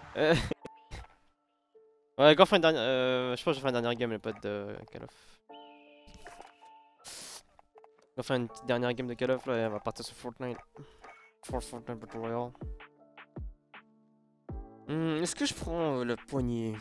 Euh, Ouais, go faire une dernière. Je pense que je vais faire une dernière game, les potes de Call of. On va faire une petite dernière game de Call of là et on va partir sur Fortnite. Fortnite Battle Royale. Est-ce que je prends le poignet?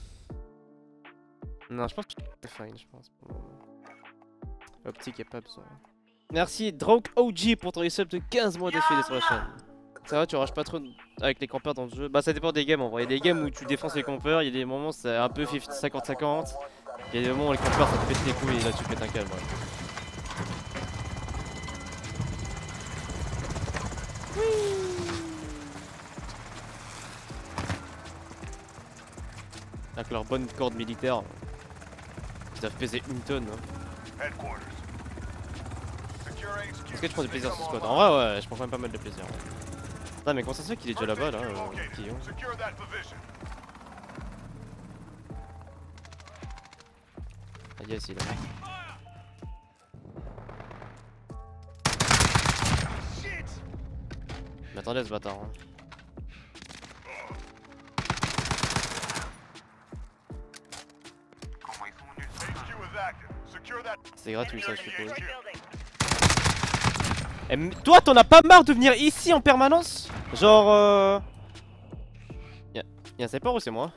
Non, je pense que je vais fine, je pense. Optique, y'a pas besoin. Merci Droke OG pour ton sub de 15 mois d'affilée sur la chaîne. Ça va, tu rages pas trop avec les campeurs dans le jeu? Bah ça dépend des games en vrai. Il y a des games où tu défenses les campeurs, il y a des moments où c'est un peu 50-50. Il y a des moments où les campeurs ça te pète les couilles et là tu pètes un câble. Ouais. Avec leur bonne corde militaire. Ils doivent peser une tonne. Hein. Est-ce que tu prends du plaisir sur ce squad? En vrai ouais, je prends quand même pas mal de plaisir. Ouais. Putain mais comment ça se fait qu'il est déjà là-bas là, Guillaume? Ah yes, il est là. Mais attendez ce bâtard. Hein. C'est gratuit ça je suppose. Et toi t'en as pas marre de venir ici en permanence? Genre Y'a un sniper ou c'est moi?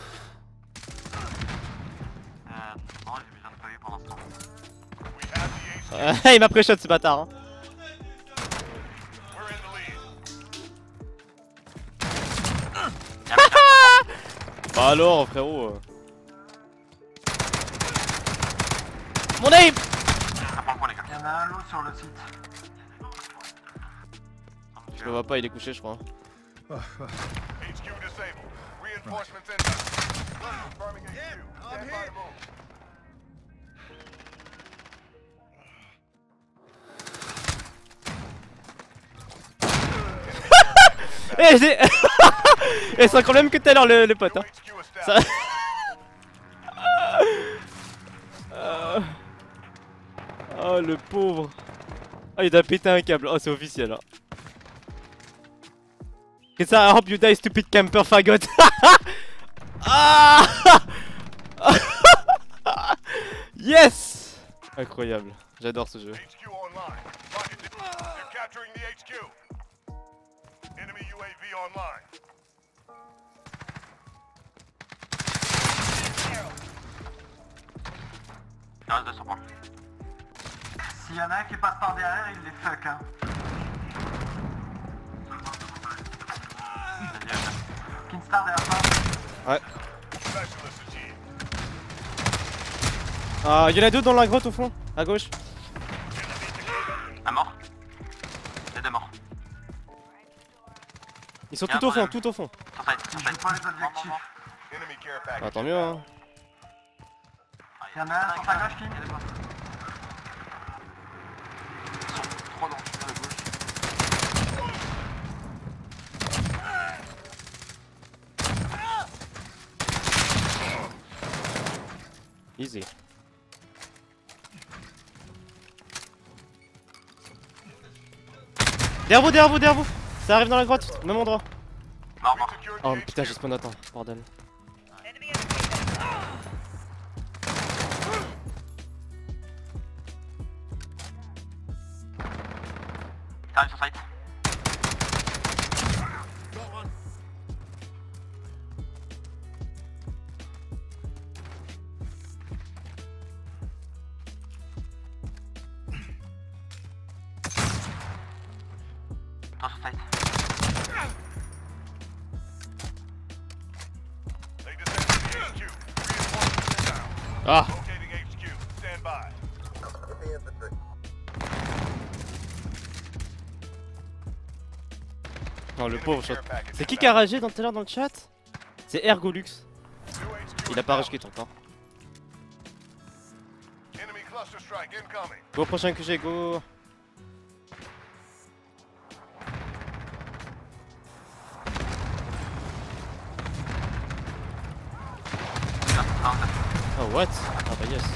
Non, j'ai besoin de pas eu pour l'instant. Il m'a pré-shot ce bâtard hein. Bah alors frérot Mon aim! Ça prend quoi les gars? Il y en a un lot sur le site. Je le vois pas, il est couché je crois. Eh j'ai... Et c'est encore le même que tout à l'heure le pote hein. Ça... Oh le pauvre. Ah il a pété un câble, oh c'est officiel hein. Que ça, I hope you die stupid camper fagot. Ah yes. Incroyable, j'adore ce jeu. Il reste 200 points. S'il y en a un qui passe par derrière, il les fuck hein. Kinstar derrière toi. Ouais. Ah, y'en a deux dans la grotte au fond, à gauche. Un mort. Il y a deux morts. Ils sont tout au fond, tout au fond. Sur site, sur site. Pas les objectifs. Ah, tant mieux hein. Il y en a un sur ta gauche, Kim. Ils sont 3 dans le tunnel à gauche. Easy. Derrière vous. Ça arrive dans la grotte, même endroit. Mort. Oh putain, j'ai spawn attends, bordel. T'arrives sur site. Toi sur site. Ah. Oh le pauvre shot. C'est qui a ragé tout à l'heure dans le chat? C'est Ergolux. Il a pas rage quit encore. Go prochain QG, go. Oh what? Ah bah yes.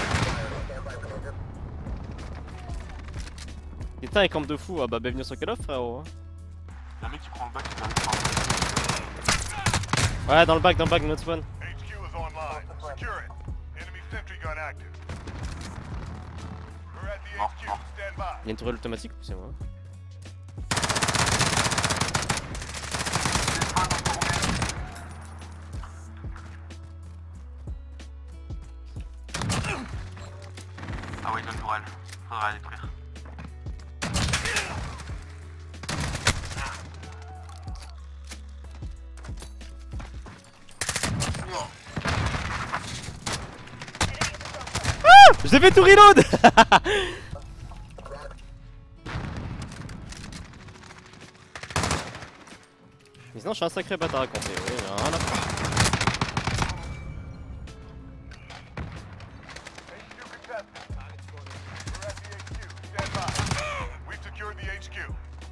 Putain il campe de fou, ah bah bienvenue sur Call of frérot. Y'a un mec qui prend le bac qui Ouais, dans le bac, notre spawn. HQ is online. Secure it. Enemy sentry gun active. We're at the HQ. Stand by. Il y a une tourelle automatique ou c'est moi? Ah oui, il y a une tourelle. Faudra la détruire. Je l'ai fait tout reload. Mais sinon je suis un sacré bâtard à compter, oui, mais rien à faire. HQ contested. We're at the HQ. Stand by. We've secured the HQ.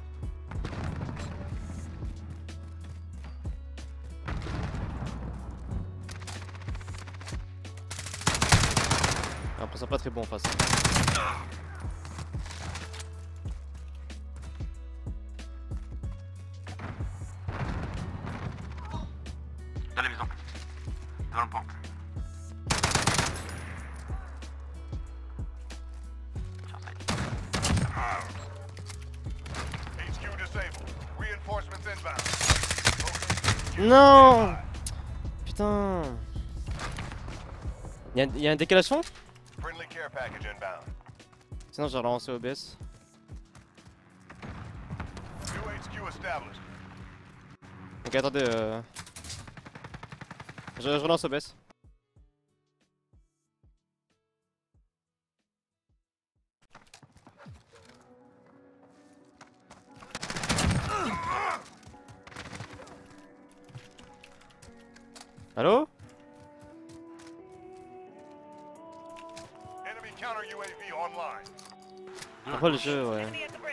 J'ai l'impression pas très bon en face. Dans la maison. Devant le pont. Sur site. HQ disabled. Reinforcements inbound. Non. Putain. Y'a un décalage son? Friendly care package inbound. Sinon j'ai relancé OBS. New HQ established. Ok attendez je relance OBS. Allô? Enemy counter UAV online. Après le jeu ouais.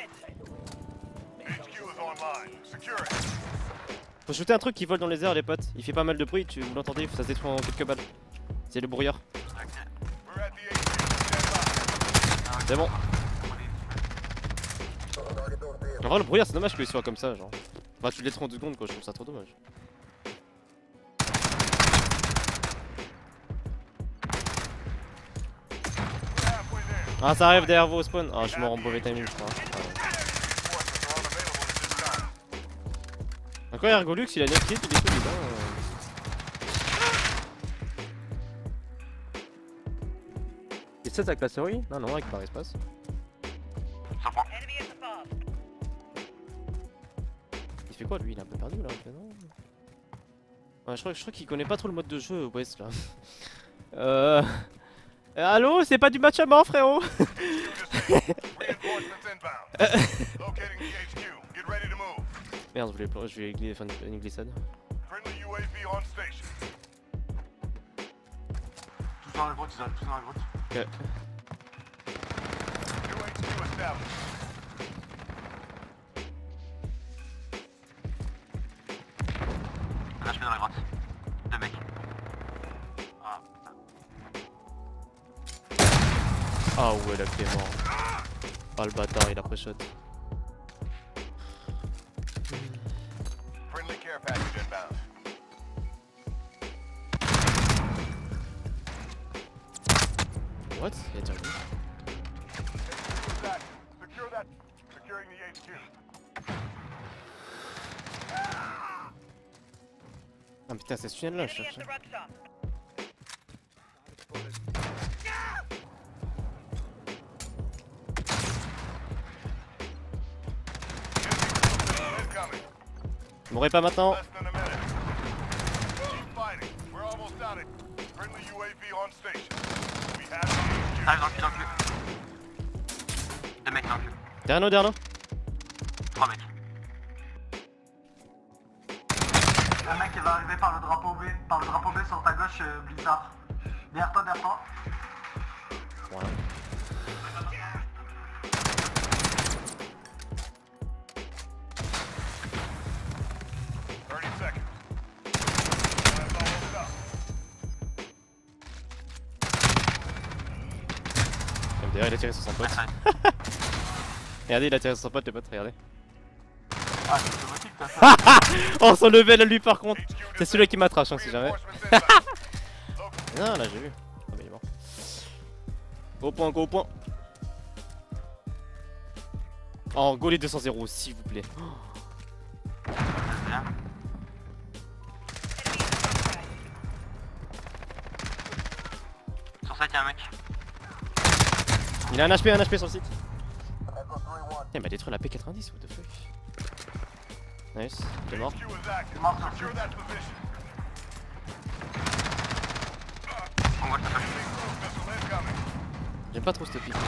HQ is online. Secure it. Faut shooter un truc qui vole dans les airs les potes. Il fait pas mal de bruit, vous l'entendez, ça se détruit en quelques balles. C'est le brouillard. We're at the HQ. Stand by. C'est bon. En vrai le brouillard c'est dommage qu'il soit comme ça genre. Enfin tu le détruis en 2 secondes quoi, je trouve ça trop dommage. Halfway there. Ah ça arrive derrière vous au spawn. Ah je suis mort en mauvais timing je crois. Reinforcements are unavailable at this time. Encore Ergolux il a 9 kills, il est solide hein. Et 7 avec la série? Non non avec par espace. Ça prend. Il fait quoi lui? Il est un peu perdu là non? Ouais je crois qu'il connaît pas trop le mode de jeu West là. Allô, c'est pas du match à mort frérot. Reinforcements inbound. Locating the HQ. Get ready to move. Merde je vais faire une glissade. Friendly UAV on station. Tous dans la grotte, ils arrivent tous dans la grotte. Ok. New HQ established. Là, je suis dans la grotte. 2 mecs. Ah. Ah ouais là qui est mort. Ah le bâtard il a pré-shot. Friendly care package inbound. What? Il a déjà vu. HQ is active. Secure that. Securing the HQ. Ah putain c'est ce tunnel là je cherche. Incoming. Mourrez pas maintenant. Less than a minute. Keep fighting. We're almost out of it. Friendly UAV on station. We have the HQ. Arrive dans le cul. 2 mecs dans le cul. Derrière nous. 3 mecs. Un mec qui va arriver par le drapeau B sur ta gauche, Blizzard. Derrière toi. Voilà. Derrière il a tiré sur son pote. Regardez il a tiré sur son pote les potes, regardez. Ah, c'est automatique. Oh, son level à lui par contre. C'est celui qui m'attrache, hein, si jamais. Reinforcements inbound. Non, là j'ai vu. Ah, mais il est mort. Go point, go point. Oh, go les 200-0, s'il vous plaît. Bien. Sur ça, il y a un mec. Il a un HP sur le site. Il m'a détruit la P90, what the fuck. Nice, il est mort. HQ is active. Mort sur le Secure site. that position. On voit le truc. Missile incoming. J'aime pas trop cette pique.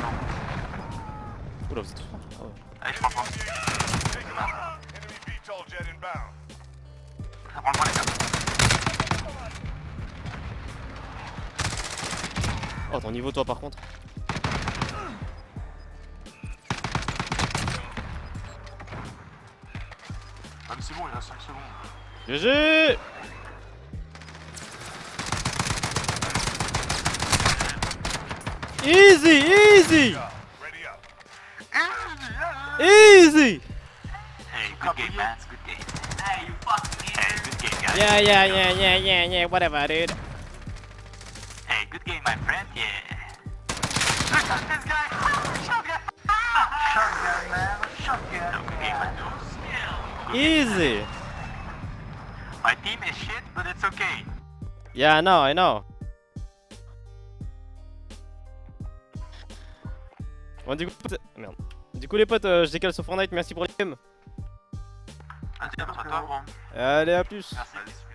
Oula, vous êtes trop fort. Ah ouais. Allez, je prends le point. Take him out. Enemy VTOL jet inbound. Ça prend le point, les gars. Oh, ton niveau toi par contre. Ah, mais c'est bon, il reste 5 secondes. GG. Easy, easy, Ready up. easy. Hey, good game, man. Good game. Hey, you fucking idiot. Hey, good game, guys. Yeah, whatever, dude. Hey, good game, my friend. Yeah. Look at this guy. Shotgun. Shotgun, man. Shotgun. No, good game, man. Easy. My team is shit, but it's okay. Yeah, I know. Bon, du coup, merde. Du coup, les potes, je décale sur Fortnite. Merci pour les games. Vas-y, à toi, gros. Allez, à plus. Merci.